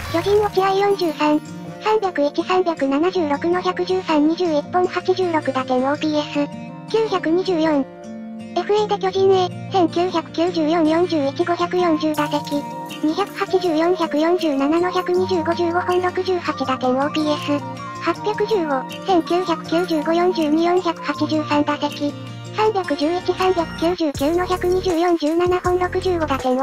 巨人落合43。301、376の113、21本86打点 OPS。924。FA で巨人へ、1994、41、540打席。284、147の120、55本68打点 OPS。815、1995、42、483打席。311、399の120、47本65打点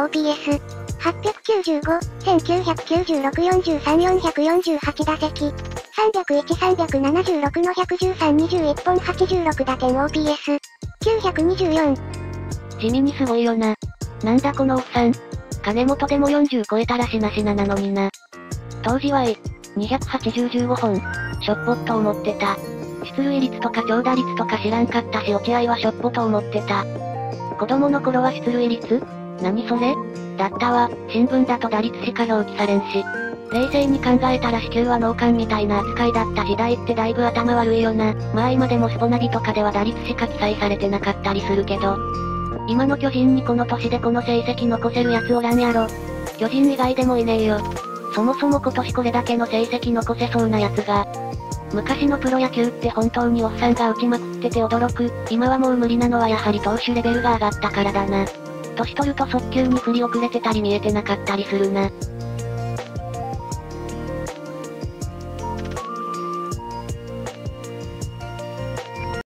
OPS。895、1996、43、448打席。301、376の113、21本86打点 OPS。924。 地味にすごいよな。なんだこのおっさん。金本でも40超えたらしなしななのにな。当時は280、15本。しょっぽっと思ってた。出塁率とか長打率とか知らんかったし落合はしょっぽと思ってた。子供の頃は出塁率？何それ？だったわ、新聞だと打率しか表記されんし。冷静に考えたら死球は脳幹みたいな扱いだった時代ってだいぶ頭悪いよな。まあ今でもスポナビとかでは打率しか記載されてなかったりするけど。今の巨人にこの年でこの成績残せるやつおらんやろ。巨人以外でもいねえよ。そもそも今年これだけの成績残せそうなやつが。昔のプロ野球って本当におっさんが打ちまくってて驚く。今はもう無理なのはやはり投手レベルが上がったからだな。年取ると速球に振り遅れてたり見えてなかったりするな。